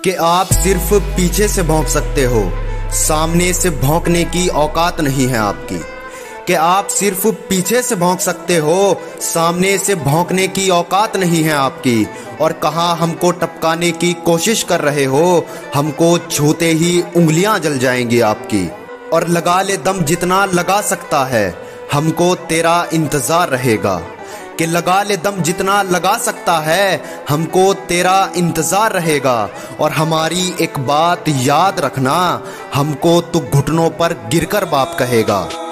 कि आप सिर्फ पीछे से भौंक सकते हो, सामने से भौंकने की औकात नहीं है आपकी। कि आप सिर्फ पीछे से भौंक सकते हो, सामने से भौंकने की औकात नहीं है आपकी। और कहाँ हमको टपकाने की कोशिश कर रहे हो, हमको छूते ही उंगलियां जल जाएंगी आपकी। और लगा ले दम जितना लगा सकता है, हमको तेरा इंतजार रहेगा। कि लगा ले दम जितना लगा सकता है, हमको तेरा इंतजार रहेगा। और हमारी एक बात याद रखना, हमको तू घुटनों पर गिरकर बाप कहेगा।